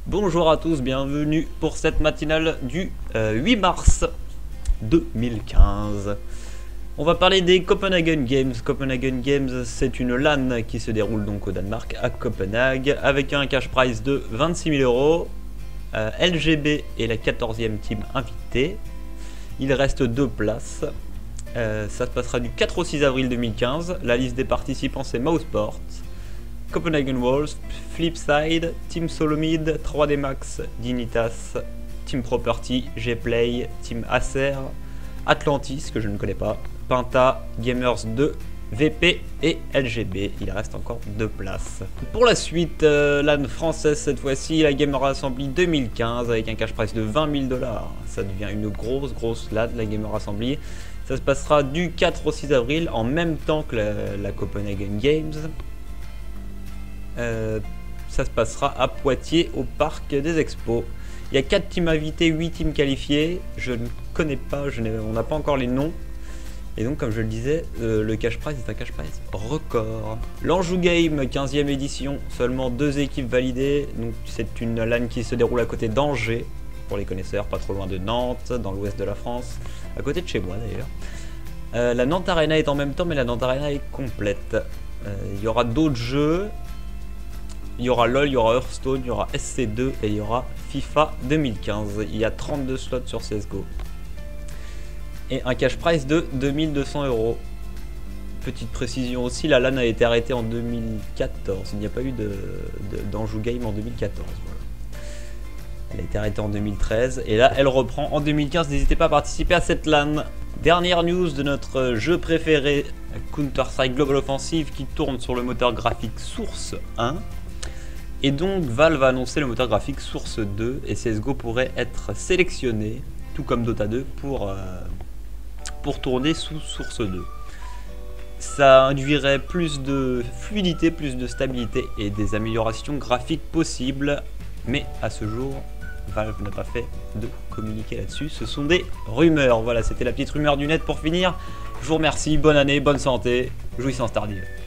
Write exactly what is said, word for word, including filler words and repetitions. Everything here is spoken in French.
Bonjour à tous, bienvenue pour cette matinale du euh, huit mars deux mille quinze. On va parler des Copenhagen Games. Copenhagen Games, c'est une LAN qui se déroule donc au Danemark, à Copenhague, avec un cash prize de vingt-six mille euros. Euh, L G B est la quatorzième team invitée. Il reste deux places. Euh, ça se passera du quatre au six avril deux mille quinze. La liste des participants, c'est Mouseport, Copenhagen Wolves, Flipside, Team Solomid, trois D Max, Dignitas, Team Property, Gplay, Team Acer, Atlantis, que je ne connais pas, Penta, Gamers deux, V P et L G B. Il reste encore deux places. Pour la suite, euh, LAN française cette fois-ci, la Gamer Assembly deux mille quinze avec un cash price de vingt mille dollars. Ça devient une grosse grosse LAN, la Gamer Assembly. Ça se passera du quatre au six avril en même temps que la, la Copenhagen Games. Euh, ça se passera à Poitiers au parc des expos. Il y a quatre teams invités, huit teams qualifiés. Je ne connais pas, je on n'a pas encore les noms. Et donc comme je le disais, euh, le cash prize est un cash prize record. L'Anjou Game, quinzième édition, seulement deux équipes validées. Donc c'est une LAN qui se déroule à côté d'Angers, pour les connaisseurs, pas trop loin de Nantes, dans l'ouest de la France, à côté de chez moi d'ailleurs. Euh, la Nantes Arena est en même temps, mais la Nantes Arena est complète. Euh, il y aura d'autres jeux. Il y aura LoL, il y aura Hearthstone, il y aura S C deux et il y aura FIFA deux mille quinze. Il y a trente-deux slots sur C S G O. Et un cash prize de deux mille deux cents euros. Petite précision aussi, la LAN a été arrêtée en deux mille quatorze. Il n'y a pas eu d'Anjou de, de, Game en deux mille quatorze. Voilà. Elle a été arrêtée en deux mille treize. Et là, elle reprend en deux mille quinze. N'hésitez pas à participer à cette LAN. Dernière news de notre jeu préféré, Counter-Strike Global Offensive, qui tourne sur le moteur graphique Source un. Et donc Valve a annoncé le moteur graphique Source deux et C S G O pourrait être sélectionné, tout comme Dota deux, pour, euh, pour tourner sous Source deux. Ça induirait plus de fluidité, plus de stabilité et des améliorations graphiques possibles. Mais à ce jour, Valve n'a pas fait de communiqué là-dessus. Ce sont des rumeurs. Voilà, c'était la petite rumeur du net pour finir. Je vous remercie, bonne année, bonne santé, jouissance tardive.